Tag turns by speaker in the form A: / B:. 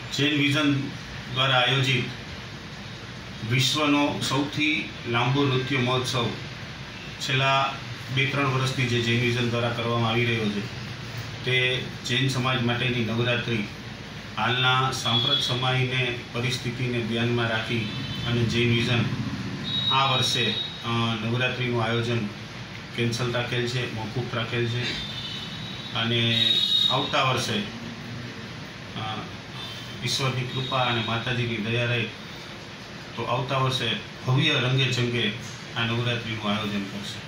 A: Jain vision દ્વારા આયોજિત વિશ્વનો સૌથી લાંબો નૃત્ય મહોત્સવ છેલ્લા 2-3 વર્ષથી જે જૈન વિઝન દ્વારા કરવામાં આવી રહ્યો છે તે જૈન સમાજ માટેની નવરાત્રિ હાલના સાંપ્રત સમયને પરિસ્થિતિને ધ્યાનમાં રાખી અને જૈન વિઝન આ વર્ષે નવરાત્રિનું આયોજન કેન્સલ રાખેલ છે, મોકૂફ રાખેલ છે અને આવતા વર્ષે ઈશ્વરની કૃપા અને માતાજીની દયા રહે તો આવતા વર્ષે ભવ્ય રંગે ચંગે આ નવરાત્રિનું આયોજન કરશે।